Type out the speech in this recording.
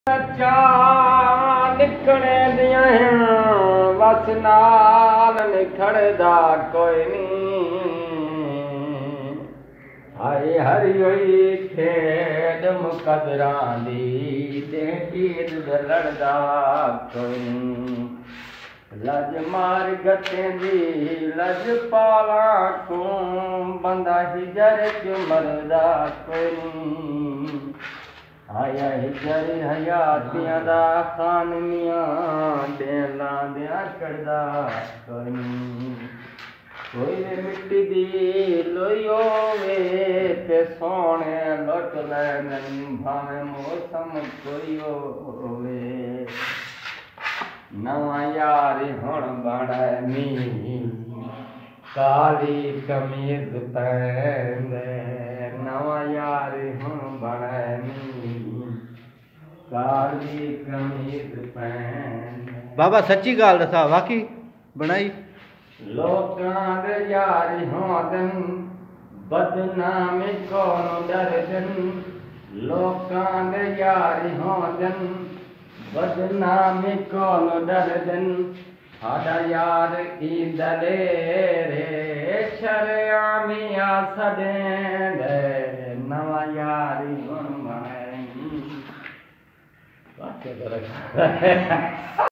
चा निकने दिया बस नाल निखड़दा कोई नहीं। हाय हरी होई खेड मुकदरां दी देहीद लड़दा कोई नहीं। लज मार गतें दी लज पाला को बंदा हिजर च मरदा कोई नहीं। आया हिजर हयातियां दा खान मियां देला दिया करदा कोई नहीं। कोई मिट्टी दी लोई होवे ते सोने लुट लैन भावें मौसम कोई होवे। नवा यार हुण बड़ा नी काली कमीज पहने। नवा यार हुण बड़ा नी काली कमीज पहने। बाबा सच्ची गाल दसा वाकई बनाई। लोकां दे यार होंदन बदनामी कोलों डरदन। लोकां दे यार होंदन बदनामी कोलों डरदन। साडा यार की दलेरे शर्यामिया सदेंदे। नवा यार हुण बने